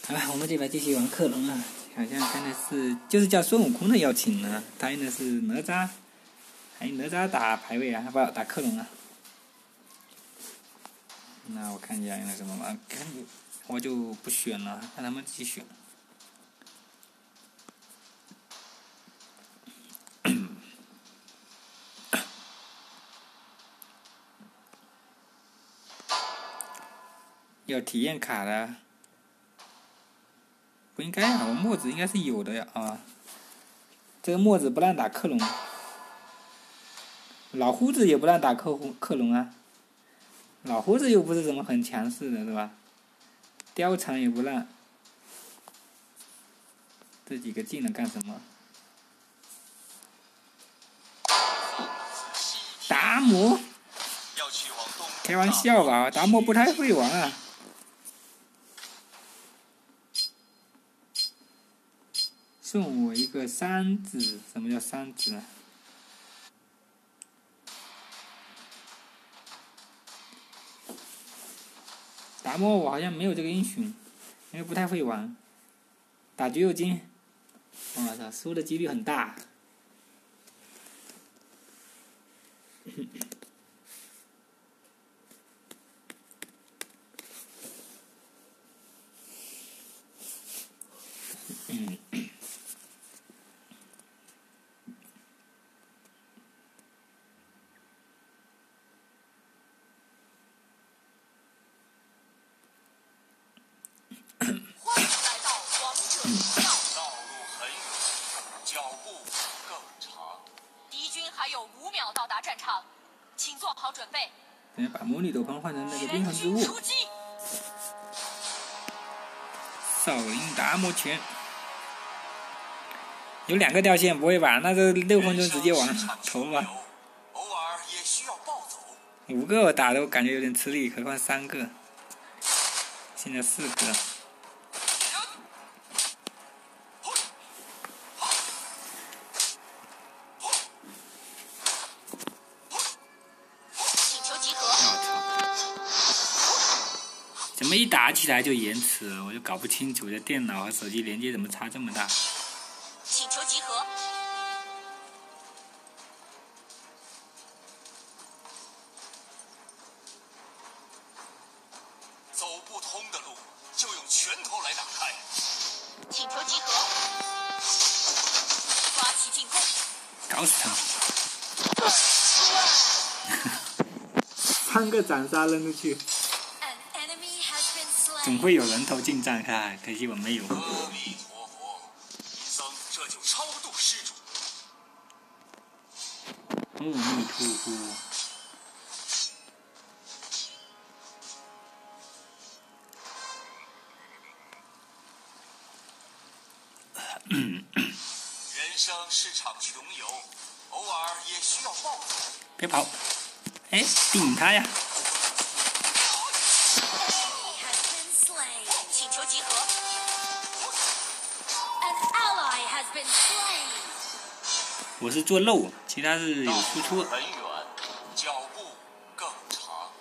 好吧，我们这边继续玩克隆啊，好像刚才是就是叫孙悟空的邀请呢，答应的是哪吒，还有哪吒打排位啊，不打克隆啊。那我看一下那什么吧，我就不选了，看他们自己选。要体验卡的，不应该啊，我墨子应该是有的呀啊。这个墨子不让打克隆，老胡子也不让打克隆啊。老胡子又不是什么很强势的，是吧？貂蝉也不让，这几个技能干什么？达摩？开玩笑吧，达摩不太会玩啊。送我一个三子，什么叫三子啊？达摩我好像没有这个英雄，因为不太会玩。打橘右京，我操，输的几率很大。等下把魔女斗篷换成那个冰痕之物。少林达摩拳。有2个掉线不会吧？那这6分钟直接完投吧。5个我打的我感觉有点吃力，何况3个。现在4个。怎么一打起来就延迟了？我就搞不清楚，这电脑和手机连接怎么差这么大？ 请求集合。走不通的路，就用拳头来打开。请求集合。发起进攻。 搞死他！3个斩杀扔出去。总会有人头进站开，可惜我没有。 阿弥陀佛，贫僧这就超度施主。 阿弥陀佛。 人生是场穷游，偶尔也需要暴走。 别跑！哎，顶他呀！我是做肉，其他是有输出。 很远，脚步更长。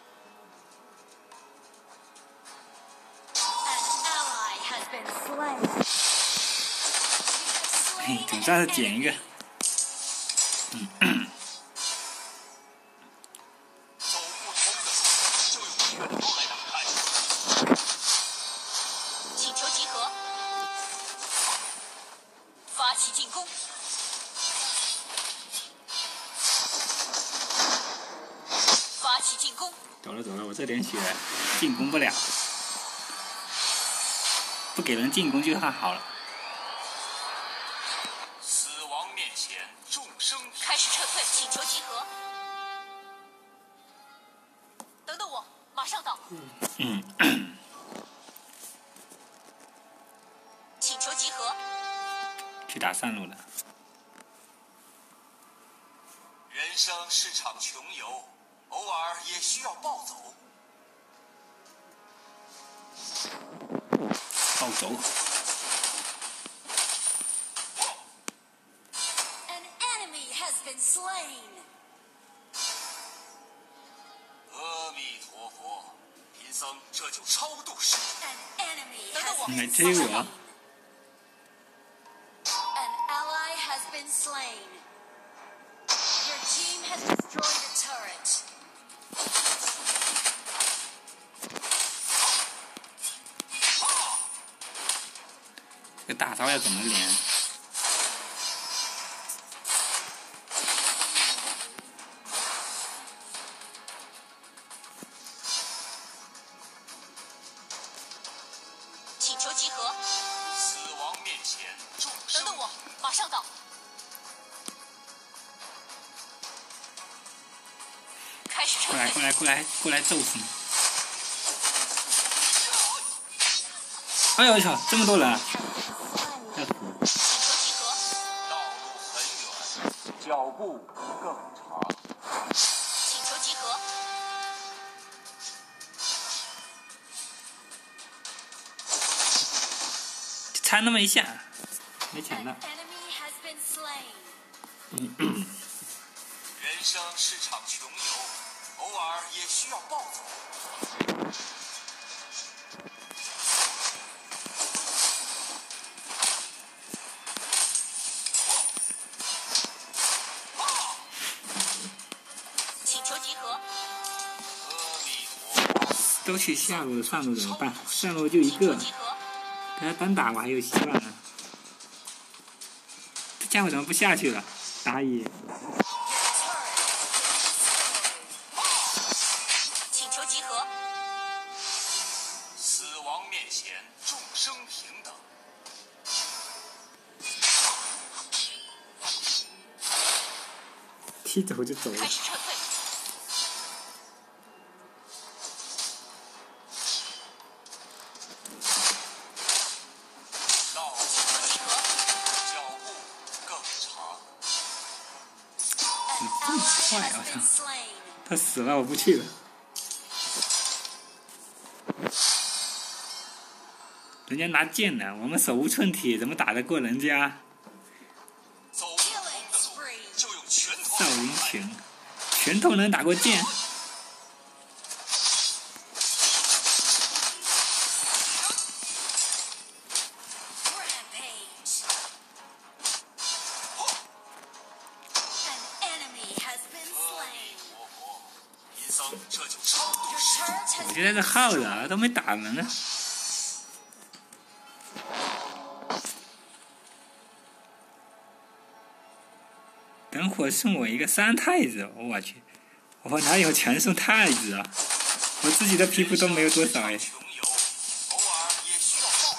嘿，总算是捡一个。 走不通的路，就用拳头来打开。请求集合，发起进攻。发起进攻！ 走了，我这点血进攻不了，不给人进攻就还好了。 死亡面前，众生开始撤退，请求集合。等等我，马上到。请求集合。 去打3路了。 人生是场穷游。偶尔也需要暴走。 暴走。 阿弥陀佛，贫僧这就超度施主。等等我。 你来追我。 An ally has been slain. Your team has destroyed a turret. 这个大招要怎么连？ 请求集合。 死亡面前，众生。 等等我，马上到。开始撤过来， 退。 过来，过来，过来揍死你！哎呦我操，这么多人啊！要死！ 请求集合。 道路很远，脚步更长。 请求集合。 就差那么一下，没抢到 An。enemy has been slain. 人生是场穷游，偶尔也需要暴走。 请求集合。 阿弥陀佛。 都去下路，上路怎么办？上路就一个， 请求集合。 跟他单打我还有希望啊！这家伙怎么不下去了？打野， 请求集合。 死亡面前，众生平等。 踢走就走了开。始撤退。 道路请求集合。 脚步更长。 An 这么 ally 快 has 啊！我 been 操！ slain. 他死了，我不去了。人家拿剑呢，我们手无寸铁，怎么打得过人家？ 走不通的路，就用拳头少来打。 林拳，拳头能打过剑？ Rampage. An enemy has been 阿 slain. 弥陀佛，贫僧这就超度 Your 施主。 turret has 我就在这耗着，都没打人呢。等会送我一个三太子，我去，我哪有钱送太子啊？我自己的皮肤都没有多少哎。 穷游，偶尔也需要暴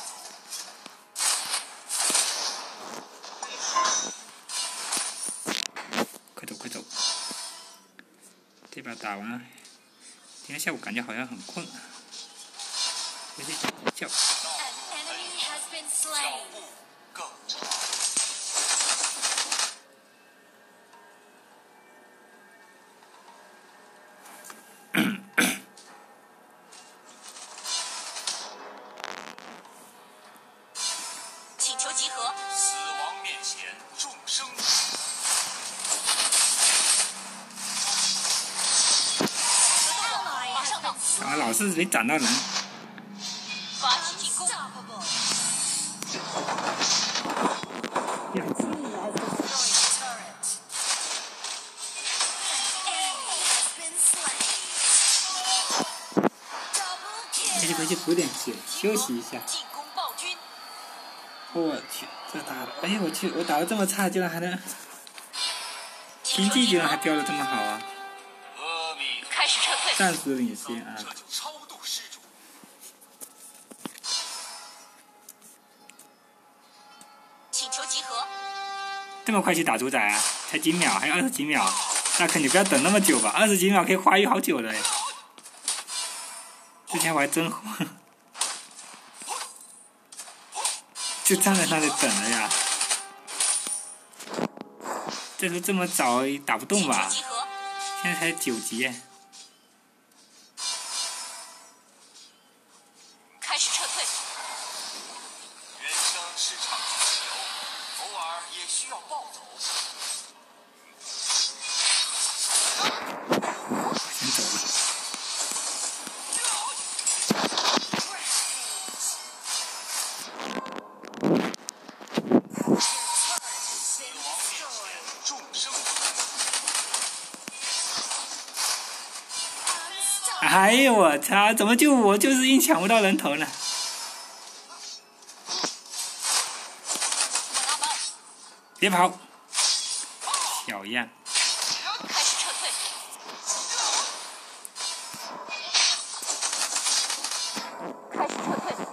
走。 快走快走！这把打完，今天下午感觉好像很困啊，有点觉。 An enemy has been 脚 slain. 步更长。 请求集合。 死亡面前，众生平等。 Ally 马上到。 啊，老是没斩到人。 发起进攻。 样子 Destroyed the turret. An enemy has been slain. Double 回去回去 kill. 补点血，休息一下。 进攻暴君。 我去，这打的，哎呀我去，我打的这么差，居然还能经济居然还飙的这么好啊！ 阿弥陀开始撤退。 暂时领先啊！ 这就超度施主。 请求集合。 这么快去打主宰啊？才几秒，还有20几秒，那肯定不要等那么久吧？20几秒可以花育好久了哎。之前我还真就站在那里等了呀。这时候这么早打不动吧？ 集合。 现在才9级哎。 开始撤退。 人生是场穷游，偶尔也需要暴走。 先走了。 哎呦我操！怎么就我就是硬抢不到人头呢？ 我拿包。 别跑，小样！ 开始撤退。开始撤退。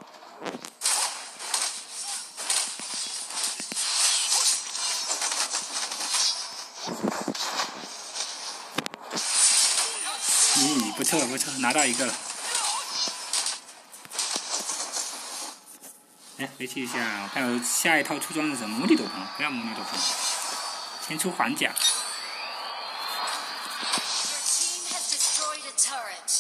咦，不错不错，拿到一个了。哎，回去一下，我看我下一套出装是什么？魔力斗篷，不要魔力斗篷，先出环甲。 Your team has destroyed a turret.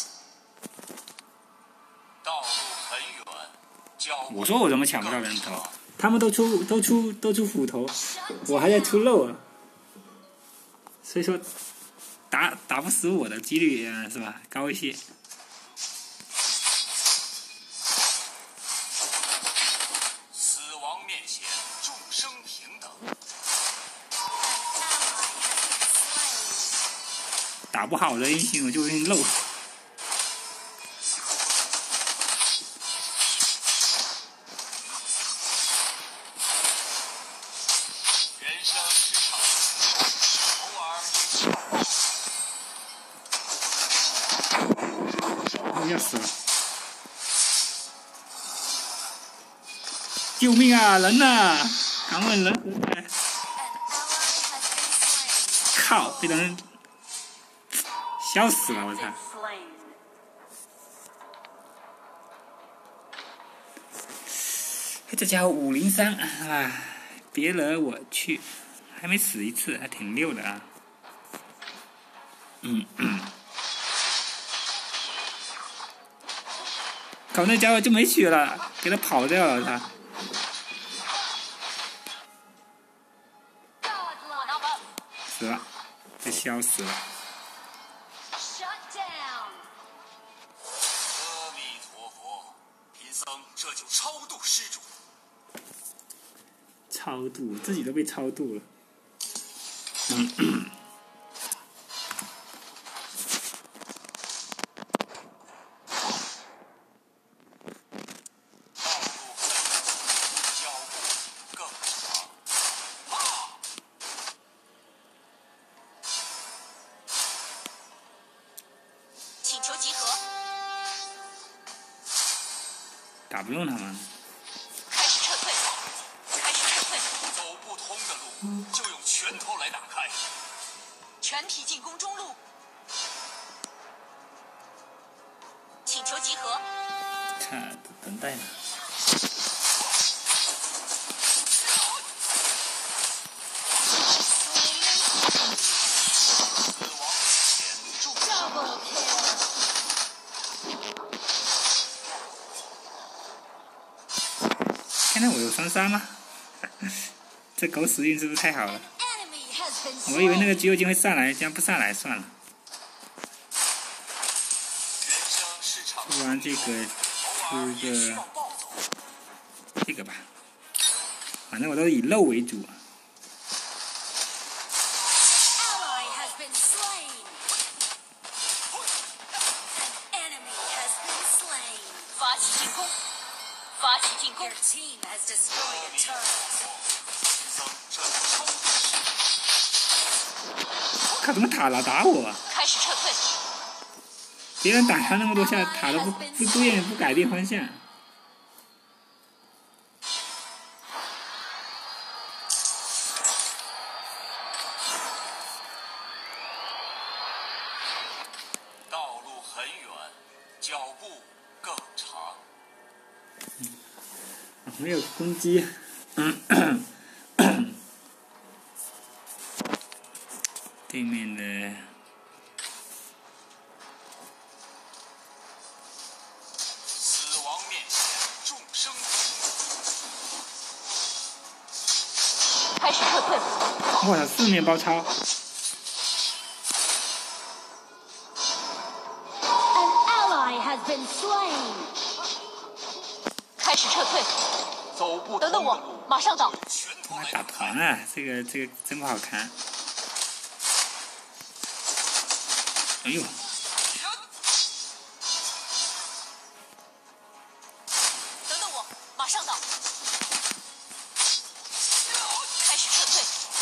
道路很远，脚步我说我怎么抢不到人头？他们都出斧头，我还在出肉啊。所以说，打不死我的几率是吧高一些。 死亡面前，众生平等。 打不好的英雄我就会漏。 要死了！救命啊！人呐！敢问人何在？靠！被人笑死了！我操！这家伙503啊！别惹我去！还没死一次，还挺溜的啊！靠，那家伙就没血了，给他跑掉了他。死了，被笑死了。 阿弥陀佛，贫僧这就超度施主。 超度，自己都被超度了。 请求集合。 打不动他们。 开始撤退。开始撤退。 走不通的路，就用拳头来打开。 全体进攻中路。请求集合。 看，等待呢。现在我有双杀吗？这狗屎运是不是太好了？我以为那个橘右京会上来，竟然不上来，算了。出完这个，出个这个吧，反正我都是以肉为主。 发起进攻！发起进攻！ 靠，怎么塔老打我？ 开始撤退！ 别人打他那么多下，塔都不愿意不改变方向。 道路很远，脚步更长。 没有攻击。对面的。 开始撤退！ 我操，四面包抄！ 开始撤退！等等我，马上到！ 打团啊，这个真不好看。哎呦！ 马上到，开始撤退。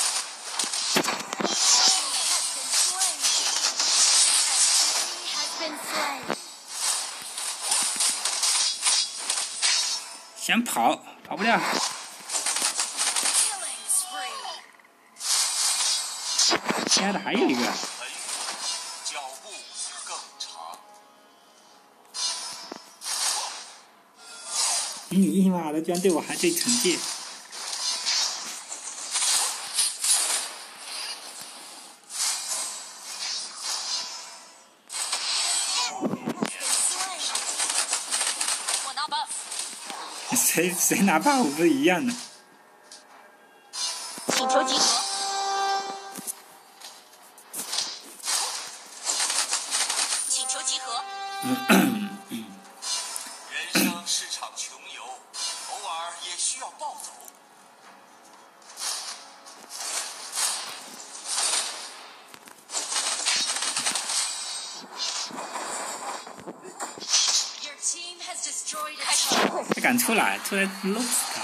想跑，跑不了。亲爱的，还有一个。 脚步更长。 你妈的，居然对我还对惩戒！ 我拿 buff。 谁拿buff不是一样的？ 请求集合。请求集合。 人生是场穷游，偶尔也需要暴走。 他敢出来弄死他！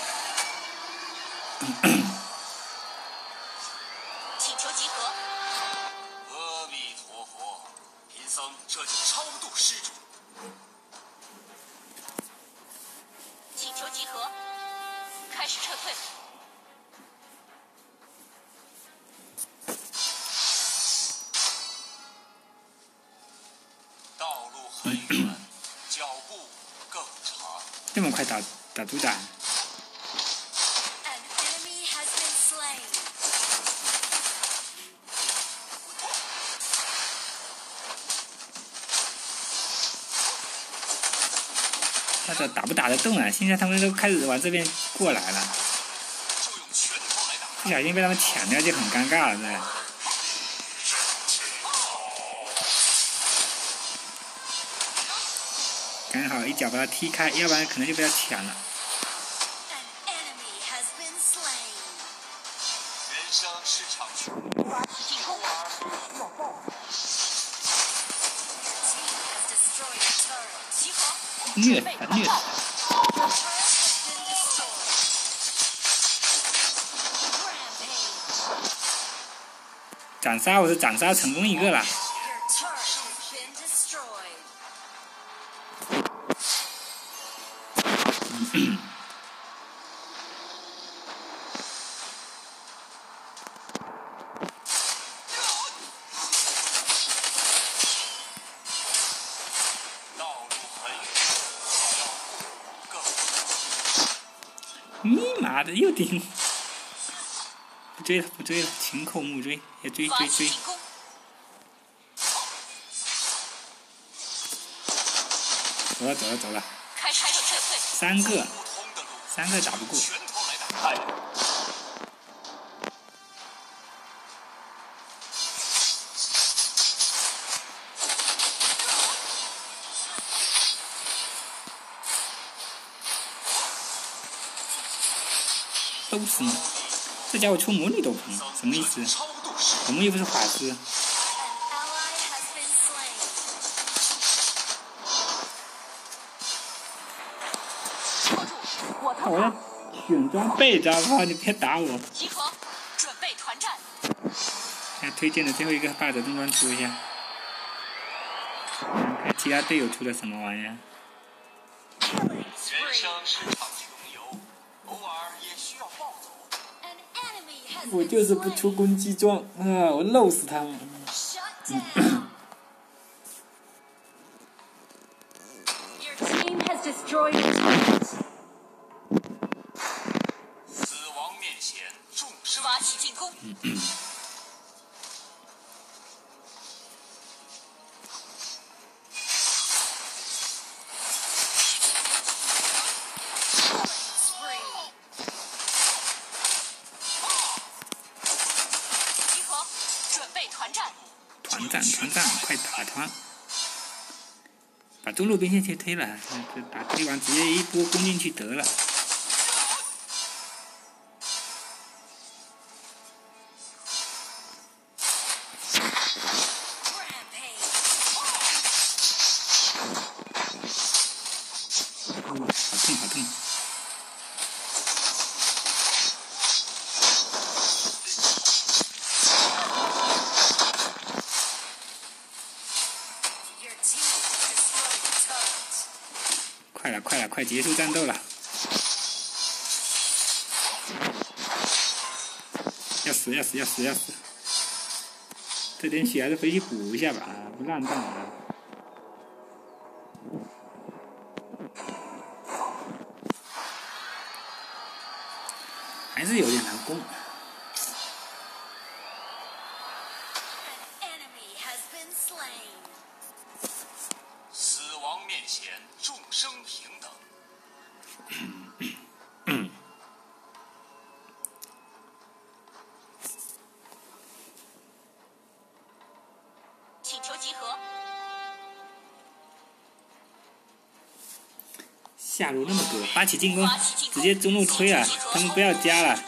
请求集合。 阿弥陀佛，贫僧这就超度施主。 请求集合。开始撤退。 道路很远，脚步更长。 这么快打独打？他这打不打得动啊？现在他们都开始往这边过来了，不小心被他们抢掉就很尴尬了，对。刚好一脚把他踢开，要不然可能就被他抢了。 人生是场球， 进攻。集合。 虐他虐他！斩杀，我是斩杀成功一个了。你妈的又顶！不追了，不追了，情口木追，要追追追！走了走了走了！ 开始撤退。 三个打不过。都死你！这家伙出魔女斗篷，什么意思？我们又不是法师。我要选装备，知道吧？你别打我。 集合，准备团战。 看推荐的最后一个霸者正装出一下，看其他队友出的什么玩意儿。 人生是场穷游，偶尔也需要暴走。 我就是不出攻击装啊！我弄死他们。 死亡面前，众生发起进攻。集合，准备团战。 团战，快打团！把中路边线去推了，打推完直接一波攻进去得了。好痛好痛！ 快结束战斗了！要死要死要死要死！这点血还是回去补一下吧，不浪荡啊！还是有点难攻。 死亡面前，众生平等。 请求集合。 下路那么多，发起进攻，直接中路推了，他们不要加了。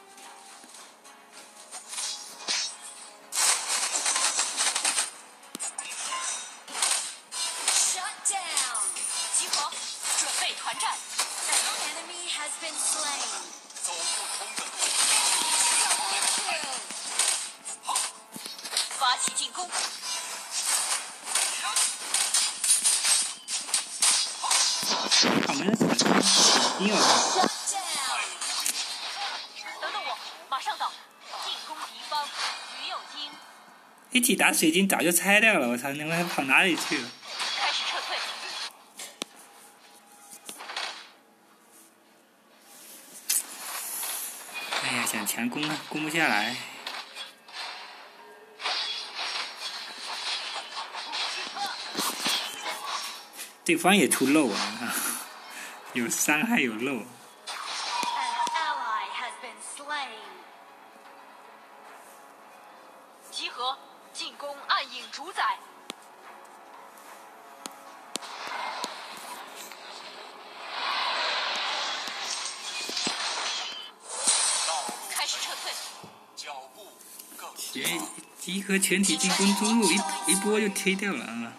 集合，准备团战。 走不通的路。 发起进攻。 好没人死了，硬要等等我，马上到。进攻敌方，女友精。 一起打水晶早就拆掉了，我操，你们还跑哪里去了？ 开始撤退。 哎呀，想强攻啊，攻不下来。对方也出漏啊，有伤害有漏。 集合，进攻暗影主宰。开始撤退。 脚步更集合全体进攻中路，一波就推掉了啊！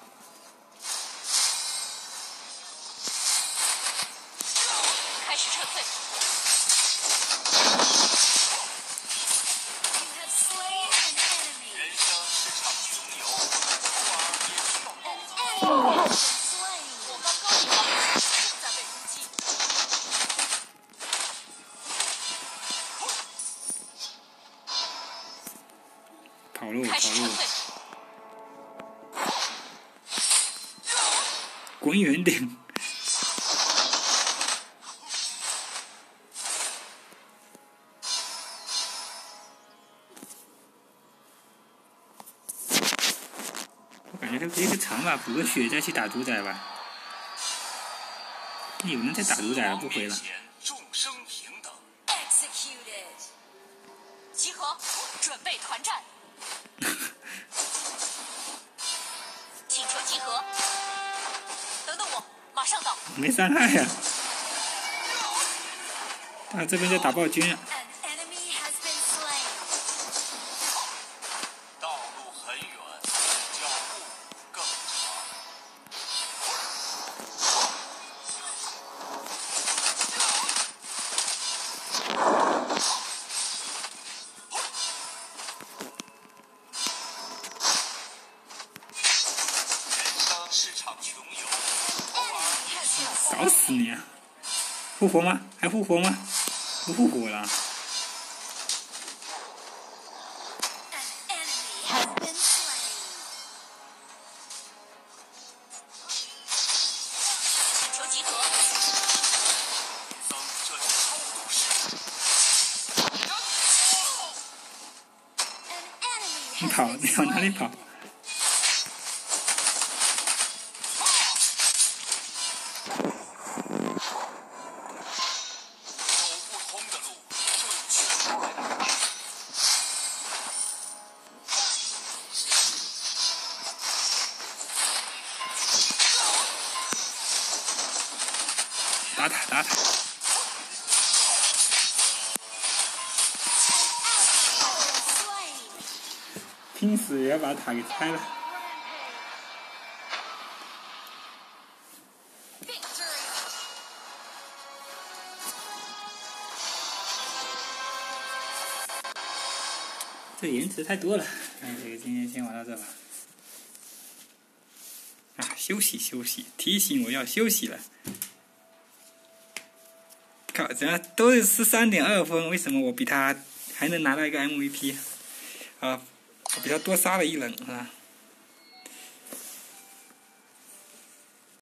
开始撤退。 人生是场穷游，偶尔也需要暴走。 我方高地方正在被攻击。 跑路开始撤退。 滚远点！我感觉他这个长吧，补个血再去打主宰吧。有人在打主宰了，不回了。 众生平等。 集合，准备团战。请求集合。等等我，马上到。 没伤害呀、啊！这边在打暴君啊！ 道路很远，脚步更长。人生是场穷游，偶尔也需要搞死你啊！复活吗？还复活吗？不复活了。 请求集合。 僧这是超度师。 你跑，你往哪里跑？ 走不通的路，就用拳头来打开。 打他，打他！拼死也要把塔给拆了。这延迟太多了，这个今天先玩到这吧。啊，休息休息，提醒我要休息了。 靠，人家都是13.2分，为什么我比他还能拿到一个 MVP？啊，我比他多杀了1人，是吧？